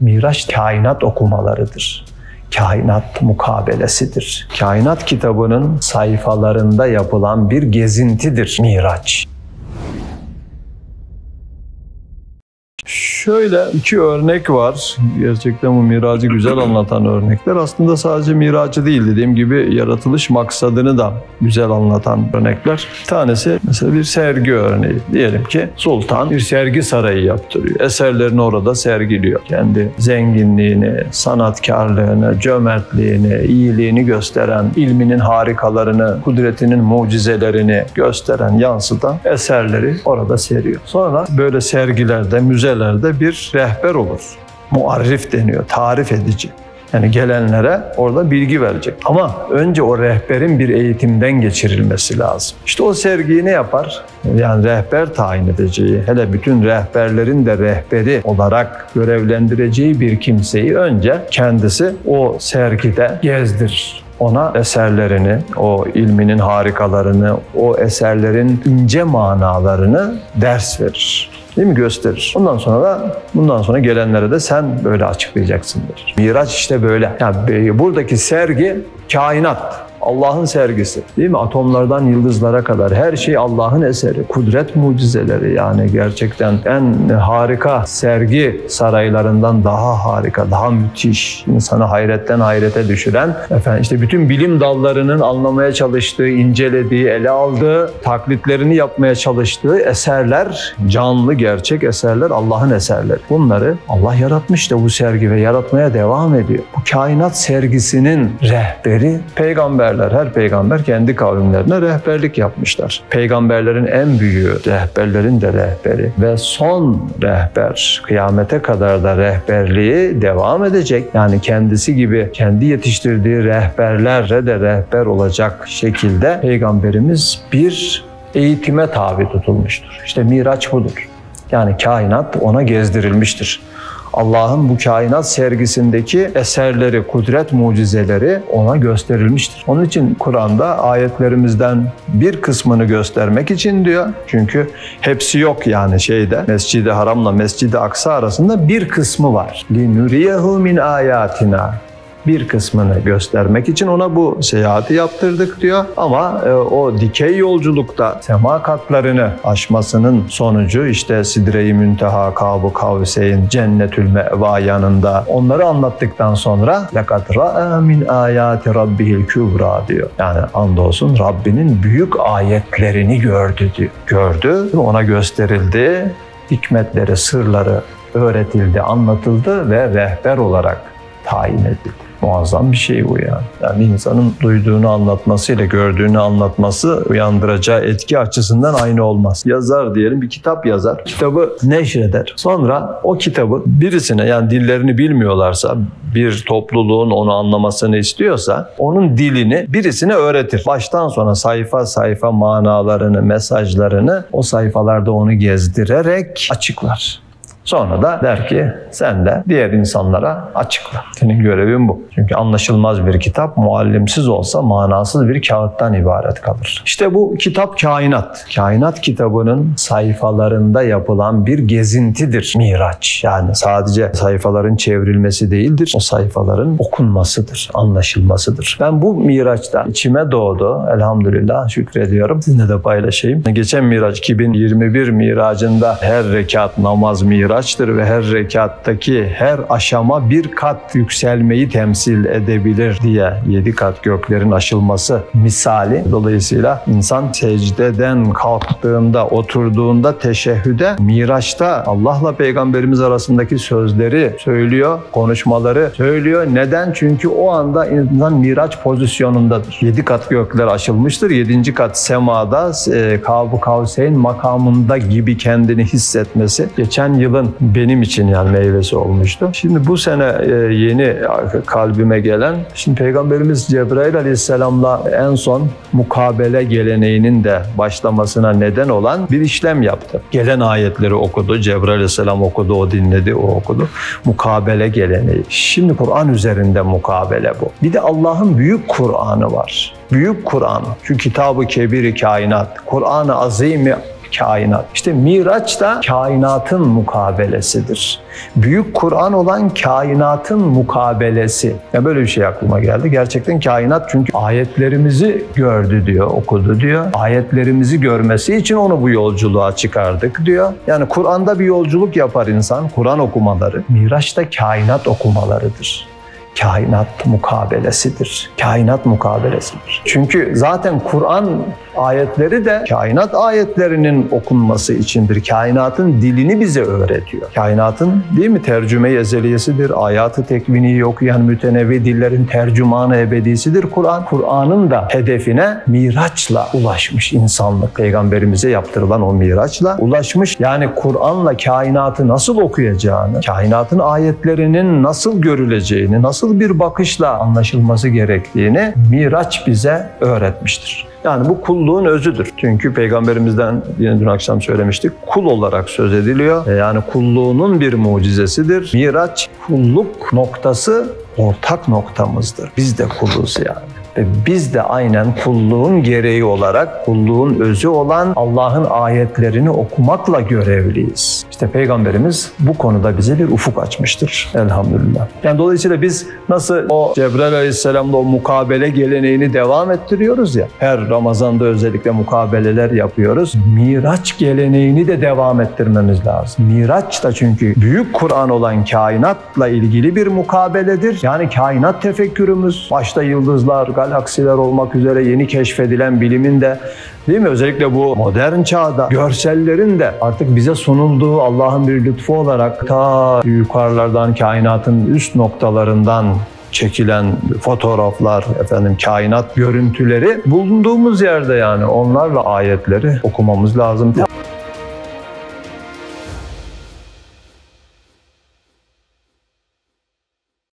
Miraç kainat okumalarıdır. Kainat mukabelesidir. Kainat kitabının sayfalarında yapılan bir gezintidir Miraç. Şöyle iki örnek var. Gerçekten bu miracı güzel anlatan örnekler. Aslında sadece miracı değil, dediğim gibi yaratılış maksadını da güzel anlatan örnekler. Bir tanesi mesela bir sergi örneği. Diyelim ki sultan bir sergi sarayı yaptırıyor. Eserlerini orada sergiliyor. Kendi zenginliğini, sanatkarlığını, cömertliğini, iyiliğini gösteren, ilminin harikalarını, kudretinin mucizelerini gösteren, yansıtan eserleri orada seriyor. Sonra böyle sergilerde, müzelerde bir rehber olur. Muarrif deniyor, tarif edici. Yani gelenlere orada bilgi verecek. Ama önce o rehberin bir eğitimden geçirilmesi lazım. İşte o sergiyi ne yapar? Yani rehber tayin edeceği, hele bütün rehberlerin de rehberi olarak görevlendireceği bir kimseyi önce kendisi o sergide gezdirir. Ona eserlerini, o ilminin harikalarını, o eserlerin ince manalarını ders verir. Değil mi? Gösterir. Bundan sonra gelenlere de sen böyle açıklayacaksın der. Miraç işte böyle. Yani buradaki sergi kainat. Allah'ın sergisi. Değil mi? Atomlardan yıldızlara kadar her şey Allah'ın eseri. Kudret mucizeleri, yani gerçekten en harika sergi saraylarından daha harika, daha müthiş, insanı hayretten hayrete düşüren, işte bütün bilim dallarının anlamaya çalıştığı, incelediği, ele aldığı, taklitlerini yapmaya çalıştığı eserler, canlı gerçek eserler, Allah'ın eserleri. Bunları Allah yaratmış da bu sergi ve yaratmaya devam ediyor. Bu kainat sergisinin rehberi peygamber. Her peygamber kendi kavimlerine rehberlik yapmışlar. Peygamberlerin en büyüğü, rehberlerin de rehberi ve son rehber, kıyamete kadar da rehberliği devam edecek. Yani kendisi gibi kendi yetiştirdiği rehberlere de rehber olacak şekilde peygamberimiz bir eğitime tabi tutulmuştur. İşte Miraç budur. Yani kainat ona gezdirilmiştir. Allah'ın bu kainat sergisindeki eserleri, kudret mucizeleri ona gösterilmiştir. Onun için Kur'an'da ayetlerimizden bir kısmını göstermek için diyor. Çünkü hepsi yok yani Mescid-i Haram'la Mescid-i Aksa arasında bir kısmı var. لِنُرِيَهُ مِنْ آيَاتِنَا. Bir kısmını göstermek için ona bu seyahati yaptırdık diyor. Ama o dikey yolculukta sema katlarını aşmasının sonucu işte Sidre-i Münteha, Kâb-ı Kavseyn, Cennetül Me'va yanında onları anlattıktan sonra لَقَدْ رَأَى مِنْ آيَاتِ رَبِّهِ الْكُبْرَى diyor. Yani andolsun Rabbinin büyük ayetlerini gördü diyor. Gördü, ona gösterildi, hikmetleri, sırları öğretildi, anlatıldı ve rehber olarak tayin edildi. Muazzam bir şey bu yani. Yani insanın duyduğunu anlatmasıyla gördüğünü anlatması uyandıracağı etki açısından aynı olmaz. Yazar diyelim, bir kitap yazar. Kitabı neşreder. Sonra o kitabı birisine, yani dillerini bilmiyorlarsa, bir topluluğun onu anlamasını istiyorsa onun dilini birisine öğretir. Baştan sona sayfa sayfa manalarını, mesajlarını o sayfalarda onu gezdirerek açıklar. Sonra da der ki sen de diğer insanlara açıkla. Senin görevin bu. Çünkü anlaşılmaz bir kitap muallimsiz olsa manasız bir kağıttan ibaret kalır. İşte bu kitap kainat. Kainat kitabının sayfalarında yapılan bir gezintidir Miraç. Yani sadece sayfaların çevrilmesi değildir. O sayfaların okunmasıdır, anlaşılmasıdır. Ben bu Miraç'ta içime doğdu. Elhamdülillah, şükrediyorum. Sizinle de paylaşayım. Geçen Miraç 2021 Miracında her rekat namaz Miraç'tır ve her rekattaki her aşama bir kat yükselmeyi temsil edebilir diye 7 kat göklerin aşılması misali. Dolayısıyla insan secdeden kalktığında, oturduğunda teşehhüde Miraç'ta Allah'la Peygamberimiz arasındaki sözleri söylüyor, konuşmaları söylüyor. Neden? Çünkü o anda insan Miraç pozisyonundadır. 7 kat gökler aşılmıştır. 7. kat semada Kâb-ı Kavseyn makamında gibi kendini hissetmesi geçen yılın benim için yani meyvesi olmuştu. Şimdi bu sene yeni kalbime gelen, şimdi Peygamberimiz Cebrail Aleyhisselam'la en son mukabele geleneğinin de başlamasına neden olan bir işlem yaptı. Gelen ayetleri okudu, Cebrail Aleyhisselam okudu, o dinledi, o okudu. Mukabele geleneği. Şimdi Kur'an üzerinde mukabele bu. Bir de Allah'ın büyük Kur'an'ı var. Büyük Kur'an, şu Kitab-ı Kebir-i Kainat, Kur'an-ı Azim-i kainat. İşte Miraç da kainatın mukabelesidir. Büyük Kur'an olan kainatın mukabelesi. Ya böyle bir şey aklıma geldi. Gerçekten kainat, çünkü ayetlerimizi gördü diyor, okudu diyor. Ayetlerimizi görmesi için onu bu yolculuğa çıkardık diyor. Yani Kur'an'da bir yolculuk yapar insan, Kur'an okumaları. Miraç da kainat okumalarıdır. Kainat mukabelesidir. Kainat mukabelesidir. Çünkü zaten Kur'an ayetleri de kainat ayetlerinin okunması içindir. Kainatın dilini bize öğretiyor. Kainatın, değil mi, tercüme-i ezeliyesidir. Ayat-ı tekviniyi okuyan mütenevvi dillerin tercümanı ebedisidir Kur'an. Kur'an'ın da hedefine Miraç'la ulaşmış insanlık. Peygamberimize yaptırılan o Miraç'la ulaşmış. Yani Kur'an'la kainatı nasıl okuyacağını, kainatın ayetlerinin nasıl görüleceğini, nasıl bir bakışla anlaşılması gerektiğini Miraç bize öğretmiştir. Yani bu kulluğun özüdür. Çünkü Peygamberimizden yine dün akşam söylemiştik, kul olarak söz ediliyor. Yani kulluğunun bir mucizesidir. Miraç, kulluk noktası ortak noktamızdır. Biz de kuluz yani. Ve biz de aynen kulluğun gereği olarak, kulluğun özü olan Allah'ın ayetlerini okumakla görevliyiz. İşte Peygamberimiz bu konuda bize bir ufuk açmıştır. Elhamdülillah. Yani dolayısıyla biz nasıl o Cebrail Aleyhisselam'da o mukabele geleneğini devam ettiriyoruz ya, her Ramazan'da özellikle mukabeleler yapıyoruz. Miraç geleneğini de devam ettirmemiz lazım. Miraç da çünkü büyük Kur'an olan kainatla ilgili bir mukabeledir. Yani kainat tefekkürümüz, başta yıldızlar, galaksiler olmak üzere yeni keşfedilen bilimin de, değil mi, özellikle bu modern çağda görsellerin de artık bize sunulduğu Allah'ın bir lütfu olarak ta yukarılardan, kainatın üst noktalarından çekilen fotoğraflar, kainat görüntüleri bulunduğumuz yerde, yani onlarla ayetleri okumamız lazım.